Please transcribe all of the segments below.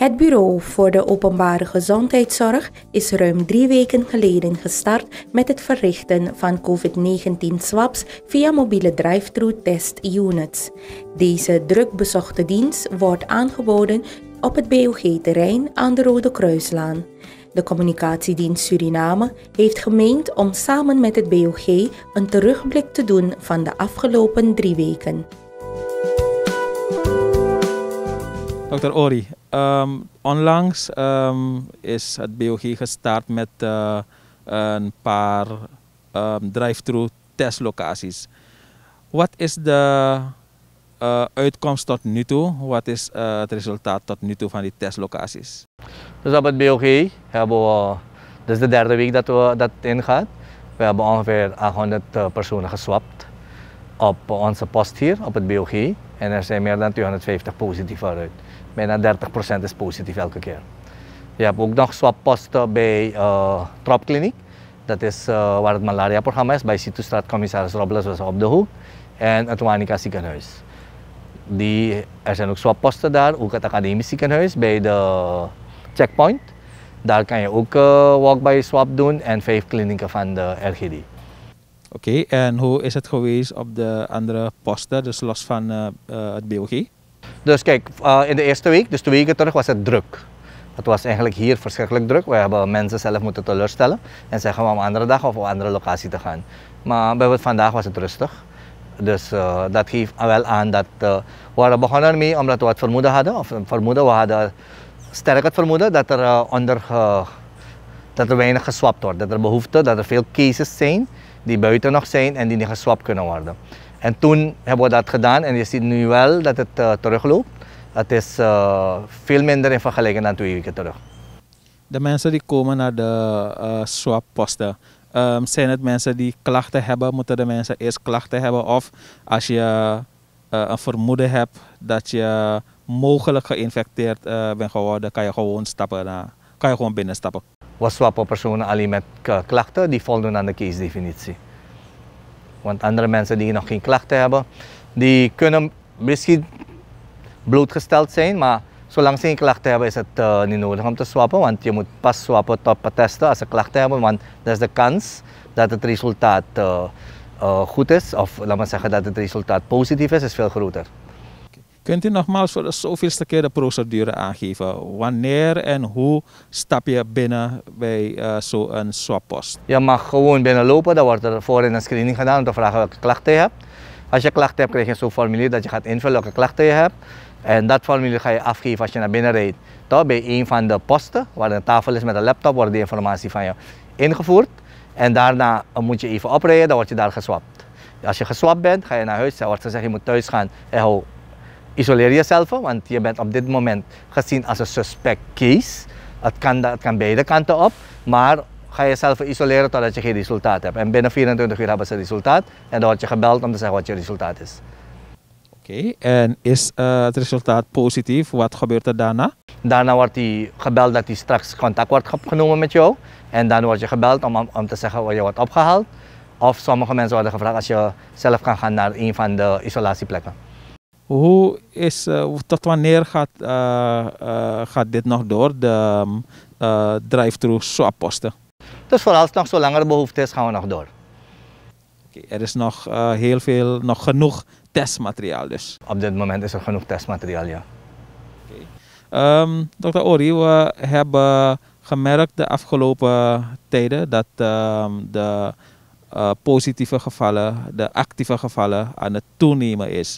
Het Bureau voor de Openbare Gezondheidszorg is ruim 3 weken geleden gestart met het verrichten van COVID-19-swabs via mobiele drive-thru test units. Deze druk bezochte dienst wordt aangeboden op het BOG-terrein aan de Rode Kruislaan. De Communicatiedienst Suriname heeft gemeend om samen met het BOG een terugblik te doen van de afgelopen 3 weken. Dr. Ori, onlangs is het BOG gestart met een paar drive-thru testlocaties. Wat is de uitkomst tot nu toe? Wat is het resultaat tot nu toe van die testlocaties? Dus op het BOG hebben we, dit is de 3e week dat dat ingaat. We hebben ongeveer 800 personen geswapt op onze post hier op het BOG. En er zijn meer dan 250 positief uit. Bijna 30% is positief elke keer. Je hebt ook nog swapposten bij Tropkliniek. Dat is waar het malaria-programma is. Bij Citostraat Commissaris Robles was op de hoek. En het Wanica ziekenhuis. Er zijn ook swapposten daar. Ook het Academisch ziekenhuis bij de checkpoint. Daar kan je ook walk-by swap doen. En 5 klinieken van de RGD. Oké, en hoe is het geweest op de andere posten, dus los van het BOG? Dus kijk, in de eerste week, dus 2 weken terug, was het druk. Het was eigenlijk hier verschrikkelijk druk. We hebben mensen zelf moeten teleurstellen en zeggen om een andere dag of op een andere locatie te gaan. Maar bijvoorbeeld vandaag was het rustig. Dus dat geeft wel aan dat we waren begonnen ermee omdat we het vermoeden hadden. We hadden sterk het vermoeden dat er weinig geswapt wordt. Dat er behoefte, dat er veel cases zijn die buiten nog zijn en die niet geswapt kunnen worden. En toen hebben we dat gedaan en je ziet nu wel dat het terugloopt. Het is veel minder in vergelijking dan 2 weken terug. De mensen die komen naar de swapposten, zijn het mensen die klachten hebben? Moeten de mensen eerst klachten hebben? Of als je een vermoeden hebt dat je mogelijk geïnfecteerd bent geworden, kan je gewoon binnenstappen? We swappen personen alleen met klachten die voldoen aan de case-definitie. Want andere mensen die nog geen klachten hebben, die kunnen misschien blootgesteld zijn, maar zolang ze geen klachten hebben is het niet nodig om te swappen. Want je moet pas swappen tot testen als ze klachten hebben, want dat is de kans dat het resultaat goed is, of laat maar zeggen dat het resultaat positief is veel groter. Kunt u nogmaals voor de zoveelste keer de procedure aangeven? Wanneer en hoe stap je binnen bij zo'n swappost? Je mag gewoon binnenlopen, dan wordt er voorin een screening gedaan om te vragen welke klachten je hebt. Als je klachten hebt, krijg je zo'n formulier dat je gaat invullen welke klachten je hebt. En dat formulier ga je afgeven als je naar binnen rijdt. Toch, bij een van de posten, waar een tafel is met een laptop, wordt die informatie van je ingevoerd. En daarna moet je even oprijden, dan word je daar geswapt. Als je geswapt bent, ga je naar huis, dan wordt gezegd je moet thuis gaan en isoleer jezelf, want je bent op dit moment gezien als een suspect case. Het kan beide kanten op, maar ga jezelf isoleren totdat je geen resultaat hebt. En binnen 24 uur hebben ze resultaat en dan word je gebeld om te zeggen wat je resultaat is. Oké, en is het resultaat positief? Wat gebeurt er daarna? Daarna wordt hij gebeld dat hij straks contact wordt opgenomen met jou. En dan word je gebeld om te zeggen waar je wordt opgehaald. Of sommige mensen worden gevraagd als je zelf kan gaan naar een van de isolatieplekken. Tot wanneer gaat dit nog door, de drive-thru swapposten? Dus vooralsnog, zolang er behoefte is, gaan we nog door. Er is nog genoeg testmateriaal dus? Op dit moment is er genoeg testmateriaal, ja. Dr. Ori, we hebben gemerkt de afgelopen tijden dat de positieve gevallen, de actieve gevallen aan het toenemen is.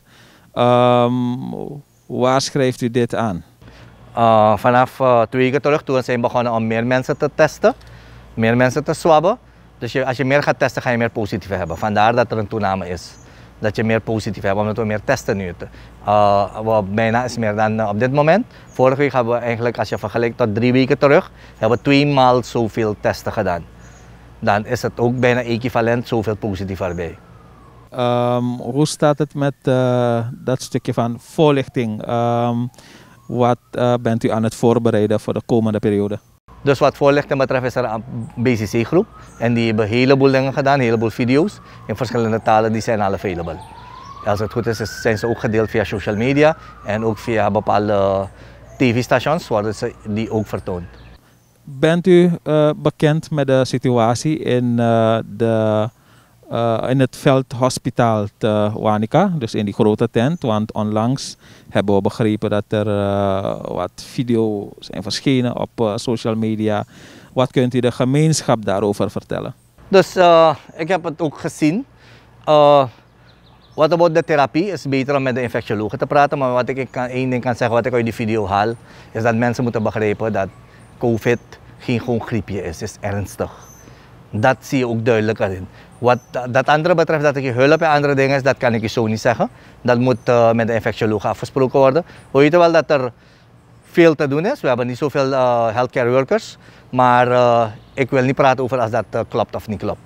Waar schrijft u dit aan? Vanaf 2 weken terug, toen zijn we begonnen om meer mensen te testen, meer mensen te swabben. Dus als je meer gaat testen, ga je meer positieve hebben. Vandaar dat er een toename is. Dat je meer positief hebt, omdat we meer testen nu. Bijna is meer dan op dit moment. Vorige week hebben we eigenlijk, als je vergelijkt tot 3 weken terug, hebben we 2 maal zoveel testen gedaan. Dan is het ook bijna equivalent zoveel positief erbij. Hoe staat het met dat stukje van voorlichting? Wat bent u aan het voorbereiden voor de komende periode? Dus wat voorlichting betreft is er een BCC-groep. En die hebben een heleboel dingen gedaan, een heleboel video's in verschillende talen, die zijn al available. Als het goed is, zijn ze ook gedeeld via social media en ook via bepaalde tv-stations worden die ook vertoond. Bent u bekend met de situatie in het veldhospitaal te Wanica, dus in die grote tent? Want onlangs hebben we begrepen dat er wat video's zijn verschenen op social media. Wat kunt u de gemeenschap daarover vertellen? Dus ik heb het ook gezien. Wat about de therapie is beter om met de infectiologen te praten, maar wat één ding kan zeggen, wat ik uit die video haal, is dat mensen moeten begrijpen dat COVID geen gewoon griepje is ernstig. Dat zie je ook duidelijk erin. Wat dat andere betreft, dat ik je hulp en andere dingen is, dat kan ik je zo niet zeggen. Dat moet met de infectioloog afgesproken worden. We weten wel dat er veel te doen is. We hebben niet zoveel healthcare workers. Maar ik wil niet praten over als dat klopt of niet klopt.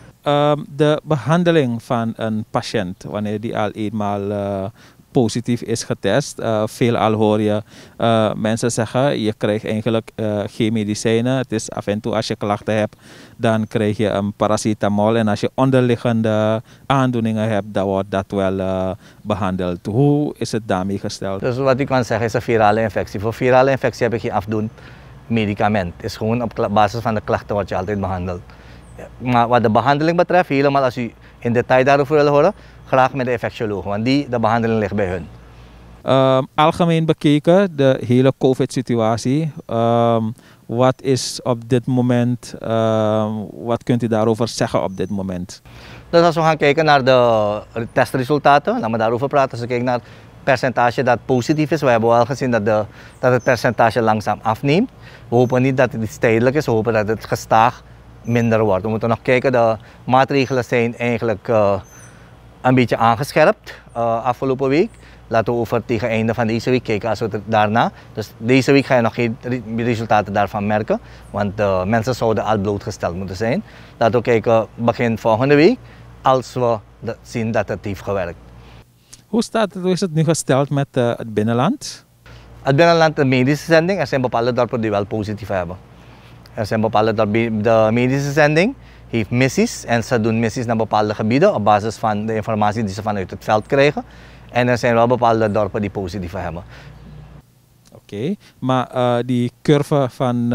De behandeling van een patiënt, wanneer die al eenmaal positief is getest. Veelal hoor je mensen zeggen, je krijgt eigenlijk geen medicijnen. Het is af en toe als je klachten hebt, dan krijg je een paracetamol. En als je onderliggende aandoeningen hebt, dan wordt dat wel behandeld. Hoe is het daarmee gesteld? Dus wat ik kan zeggen is een virale infectie. Voor virale infectie heb je geen afdoend medicament. Het is gewoon op basis van de klachten wat je altijd behandelt. Maar wat de behandeling betreft, helemaal als u in detail daarover wil horen, graag met de infectioloog, want de behandeling ligt bij hun. Algemeen bekeken, de hele COVID-situatie, wat is op dit moment, wat kunt u daarover zeggen op dit moment? Dus als we gaan kijken naar de testresultaten, laten we daarover praten. Als we kijken naar het percentage dat positief is, we hebben wel gezien dat het percentage langzaam afneemt. We hopen niet dat het iets tijdelijk is, we hopen dat het gestaag minder wordt. We moeten nog kijken, de maatregelen zijn eigenlijk een beetje aangescherpt afgelopen week. Laten we over tegen het einde van deze week kijken als we het daarna. Dus deze week ga je nog geen resultaten daarvan merken, want mensen zouden al blootgesteld moeten zijn. Laten we kijken begin volgende week als we zien dat het heeft gewerkt. Hoe is het nu gesteld met het binnenland? Het binnenland, de medische zending, er zijn bepaalde dorpen die wel positief hebben. Er zijn bepaalde dorpen, de medische zending heeft missies en ze doen missies naar bepaalde gebieden op basis van de informatie die ze vanuit het veld krijgen. En er zijn wel bepaalde dorpen die positief hebben. Oké, maar die curve van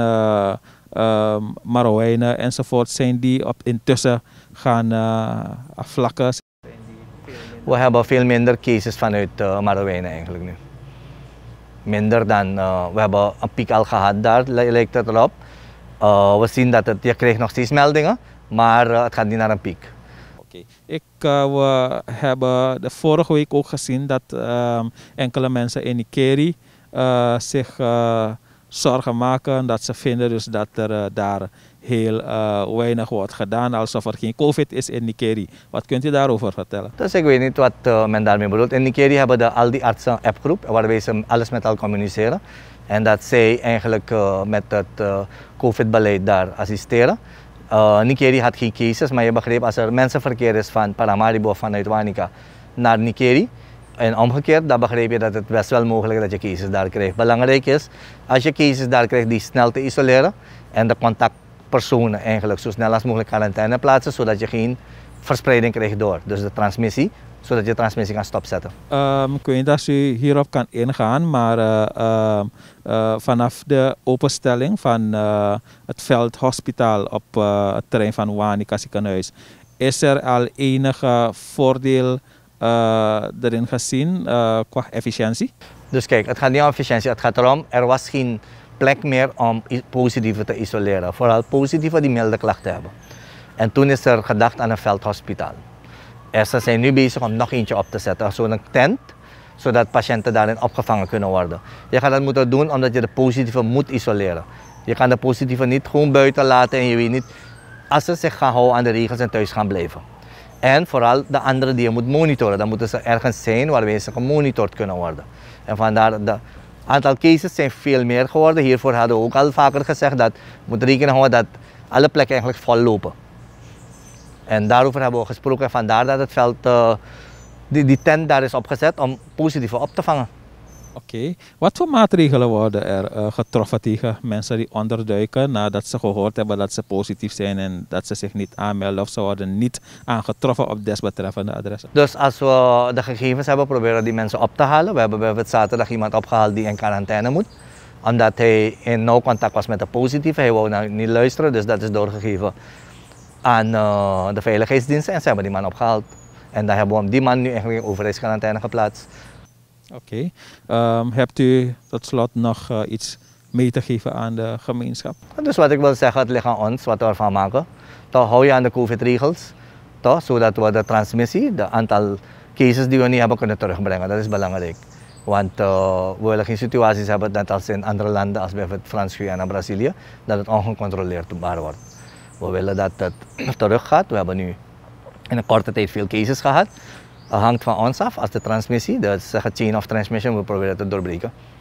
Marowijnen enzovoort, zijn die intussen gaan afvlakken? We hebben veel minder cases vanuit Marowijnen eigenlijk nu. Minder dan, we hebben een piek al gehad daar, lijkt het erop. We zien dat je krijgt nog steeds meldingen, maar het gaat niet naar een piek. Okay. We hebben de vorige week ook gezien dat enkele mensen in Nikeri zich zorgen maken. Dat ze vinden dus dat er daar heel weinig wordt gedaan, alsof er geen COVID is in Nikeri. Wat kunt u daarover vertellen? Dus ik weet niet wat men daarmee bedoelt. In Nikeri hebben we al die artsen appgroep, waarbij ze alles met elkaar communiceren. En dat zij eigenlijk met het COVID-beleid daar assisteren. Nikeri had geen cases, maar je begreep als er mensenverkeer is van Paramaribo of vanuit Wanica naar Nikeri en omgekeerd, dan begreep je dat het best wel mogelijk is dat je cases daar krijgt. Belangrijk is, als je cases daar krijgt, die snel te isoleren en de contactpersonen eigenlijk zo snel als mogelijk quarantaine plaatsen, zodat je geen verspreiding krijgt door. Dus de transmissie, zodat je transmissie kan stopzetten. Ik weet niet of u hierop kan ingaan, maar vanaf de openstelling van het veldhospitaal op het terrein van Wanica ziekenhuis, is er al enige voordeel erin gezien qua efficiëntie? Dus kijk, het gaat niet om efficiëntie, het gaat erom, er was geen plek meer om positieven te isoleren. Vooral positieven die milde klachten hebben. En toen is er gedacht aan een veldhospitaal. Ze zijn nu bezig om nog eentje op te zetten, zo'n tent, zodat patiënten daarin opgevangen kunnen worden. Je gaat dat moeten doen omdat je de positieven moet isoleren. Je kan de positieven niet gewoon buiten laten en je weet niet, als ze zich gaan houden aan de regels en thuis gaan blijven. En vooral de anderen die je moet monitoren, dan moeten ze ergens zijn waarbij ze gemonitord kunnen worden. En vandaar, het aantal cases zijn veel meer geworden. Hiervoor hadden we ook al vaker gezegd dat we moeten rekening houden dat alle plekken eigenlijk vol lopen. En daarover hebben we gesproken en vandaar dat het veld, die tent daar is opgezet om positieven op te vangen. Oké. Wat voor maatregelen worden er getroffen tegen mensen die onderduiken nadat ze gehoord hebben dat ze positief zijn en dat ze zich niet aanmelden of ze worden niet aangetroffen op desbetreffende adressen? Dus als we de gegevens hebben, proberen die mensen op te halen. We hebben bijvoorbeeld zaterdag iemand opgehaald die in quarantaine moet. Omdat hij in nauw contact was met de positieve. Hij wou nou niet luisteren, dus dat is doorgegeven aan de veiligheidsdiensten. En ze hebben die man opgehaald. En dan hebben we die man nu eigenlijk in overheidsquarantaine geplaatst. Oké. Hebt u tot slot nog iets mee te geven aan de gemeenschap? Dus wat ik wil zeggen, het ligt aan ons wat we ervan maken. Toch hou je aan de COVID-regels, zodat we de transmissie, de aantal cases die we niet hebben kunnen terugbrengen. Dat is belangrijk. Want we willen geen situaties hebben, net als in andere landen, als bijvoorbeeld Frans-Guyana en Brazilië, dat het ongecontroleerd wordt. We willen dat het teruggaat. We hebben nu in een korte tijd veel cases gehad. Het hangt van ons af als de transmissie, dat is chain of transmission, we proberen te doorbreken.